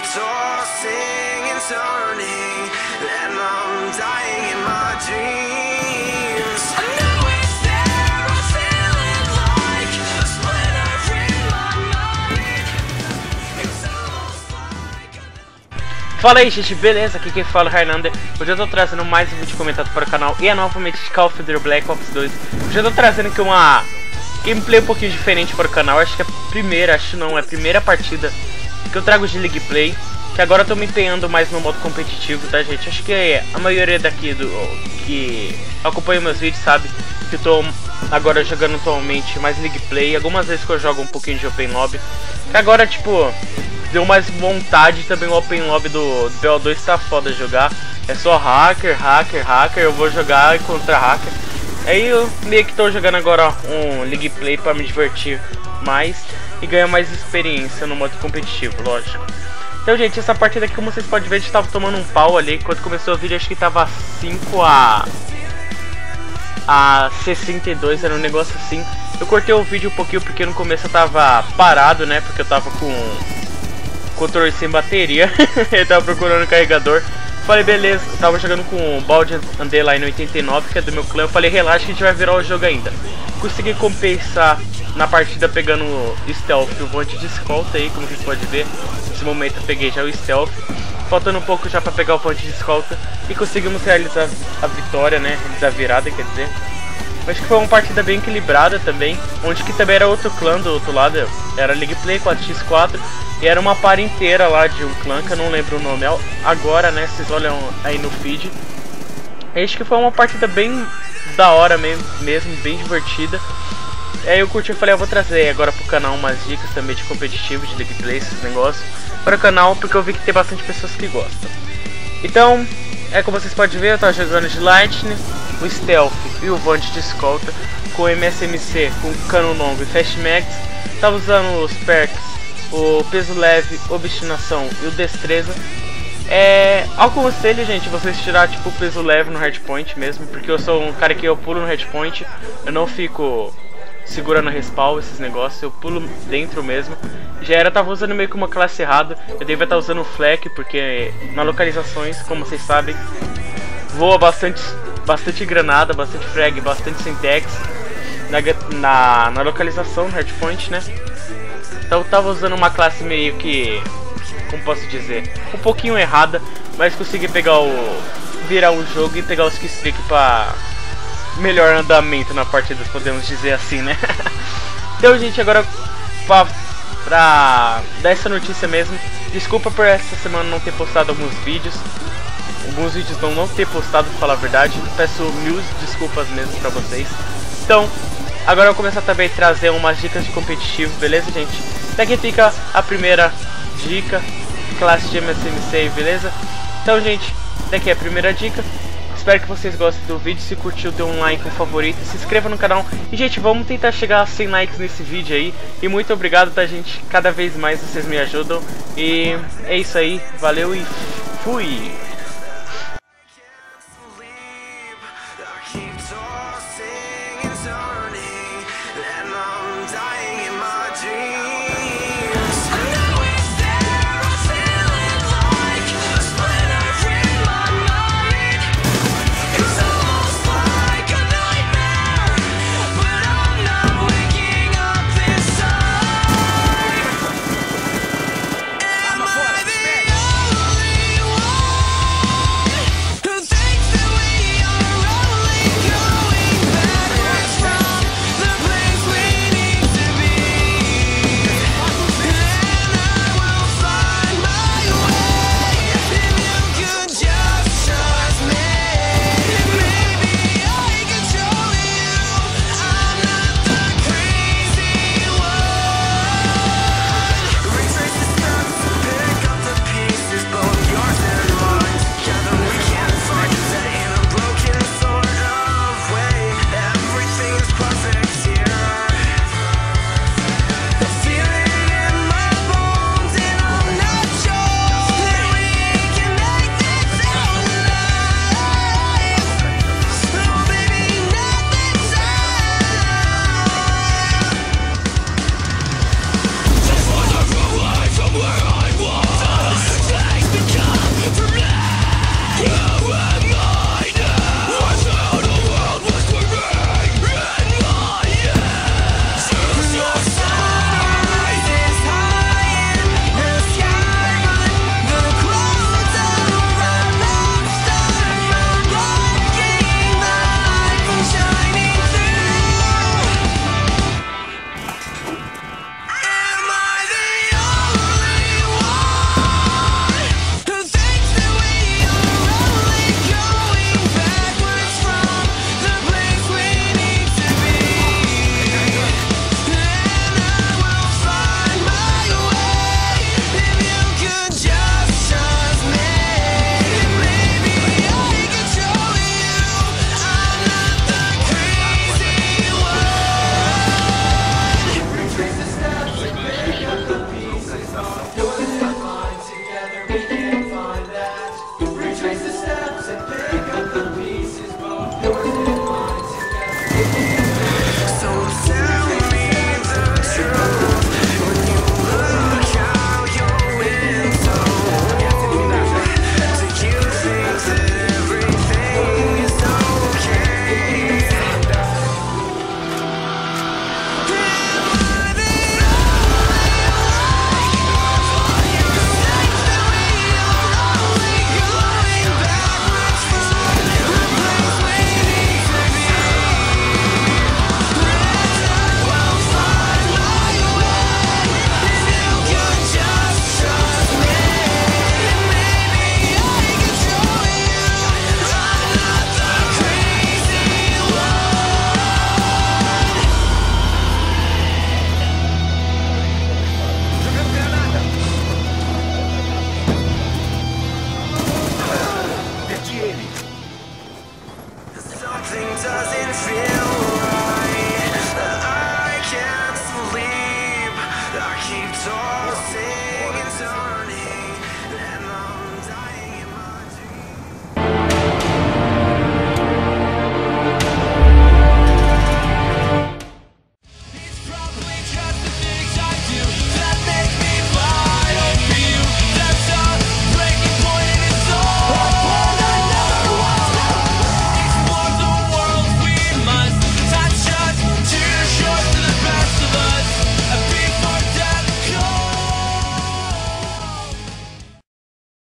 tossing and turning, and I'm dying in my dreams. I know it's there, I'm feeling like a splinter in my mind. It's almost like Fala aí, gente, beleza? Aqui quem fala é o Highlander. Hoje eu tô trazendo mais um vídeo comentado para o canal e é novamente de Call of Duty Black Ops 2. Hoje eu tô trazendo aqui uma gameplay um pouquinho diferente para o canal. Acho que é a primeira partida que eu trago de League Play. Que agora eu tô me empenhando mais no modo competitivo, tá, gente? Acho que a maioria daqui que acompanha meus vídeos sabe que eu tô agora jogando atualmente mais League Play. Algumas vezes que eu jogo um pouquinho de Open Lobby. Que agora, tipo, deu mais vontade também. O Open Lobby do BO2 tá foda jogar. É só hacker, eu vou jogar contra hacker. Aí eu meio que tô jogando agora um League Play pra me divertir mais e ganhar mais experiência no modo competitivo, lógico. Então, gente, essa partida aqui, como vocês podem ver, a gente tava tomando um pau ali. Quando começou o vídeo, acho que tava 5 a 62, era um negócio assim. Eu cortei o vídeo um pouquinho porque no começo eu tava parado, né? Porque eu tava com o controle sem bateria. Eu tava procurando um carregador. Falei, beleza, eu tava jogando com o Baldi Underline 89, que é do meu clã. Eu falei, relaxa que a gente vai virar o jogo ainda. Consegui compensar na partida pegando o Stealth, o Vante de escolta aí, como vocês podem ver. Nesse momento eu peguei já o Stealth. Faltando um pouco já pra pegar o Vante de escolta. E conseguimos realizar a vitória, né? Realizar a virada, quer dizer. Acho que foi uma partida bem equilibrada também. Onde que também era outro clã do outro lado. Era League Play 4x4. E era uma par inteira lá de um clã que eu não lembro o nome agora, né? Vocês olham aí no feed. Acho que foi uma partida bem da hora mesmo, bem divertida. Aí eu curti e falei, eu vou trazer agora pro canal umas dicas também de competitivo, de League Play, esses negócios. Para o canal, porque eu vi que tem bastante pessoas que gostam. Então, como vocês podem ver, eu tava jogando de Lightning, o Stealth e o Vante de escolta, com o MSMC, com o cano longo e Fast Mags. Tava usando os perks, o peso leve, obstinação e o destreza. Aconselho, gente, vocês tirar tipo o peso leve no hardpoint mesmo, porque eu sou um cara que eu pulo no hardpoint, eu não fico segurando respawn, esses negócios, eu pulo dentro mesmo. Tava usando meio que uma classe errada. Eu devia estar usando o Flak, porque nas localizações, como vocês sabem, voa bastante granada, bastante frag, bastante syntax na localização, no hardpoint, né? Então eu tava usando uma classe meio que, como posso dizer, um pouquinho errada, mas consegui virar o jogo e pegar os killstreak pra melhor andamento na partida, podemos dizer assim, né? Então, gente, agora pra dar essa notícia mesmo, desculpa por essa semana não ter postado alguns vídeos não ter postado, pra falar a verdade. Peço mil desculpas mesmo pra vocês. Então, agora eu vou começar também a trazer umas dicas de competitivo, beleza, gente? Daqui fica a primeira dica, classe de MSMC, beleza? Então, gente, daqui é a primeira dica. Espero que vocês gostem do vídeo. Se curtiu, dê um like, um favorito, se inscreva no canal. E, gente, vamos tentar chegar a 100 likes nesse vídeo aí. E muito obrigado, tá, gente? Cada vez mais vocês me ajudam. E é isso aí. Valeu e fui! keep tossing and turning.